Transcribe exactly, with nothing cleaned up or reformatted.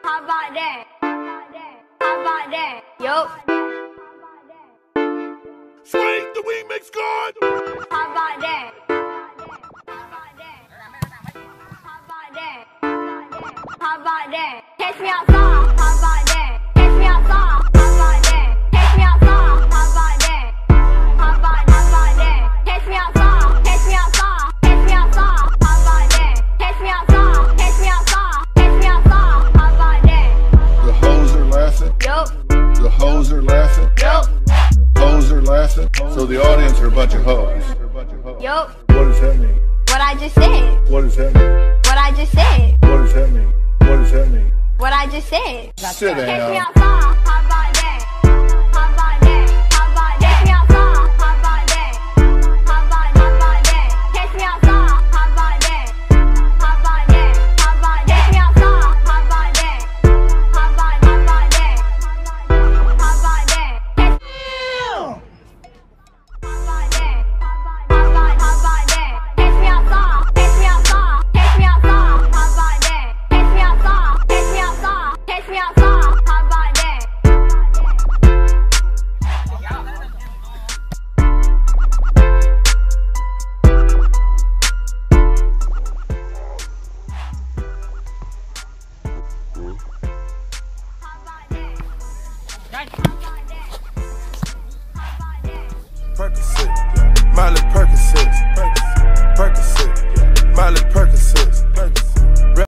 How about that? How about that? Yup. Swing the remix god. How about that? How about that? How about that? Catch me outside. How about that? Catch me outside. How about that? Catch me outside. How about that? How about how about that? Catch me outside. Catch me outside. Catch me outside. How about that? Catch me outside. Catch me outside. Catch me outside. How about that? The hoes are laughing. Yup. The hoes are laughing. Yup. Hoes are laughing. So the audience are a bunch of hoes. Yup. What does that mean? What I just said. What does that mean? What I just said. What does that mean? What does that mean? What I just said. Sit Catch me down. outside.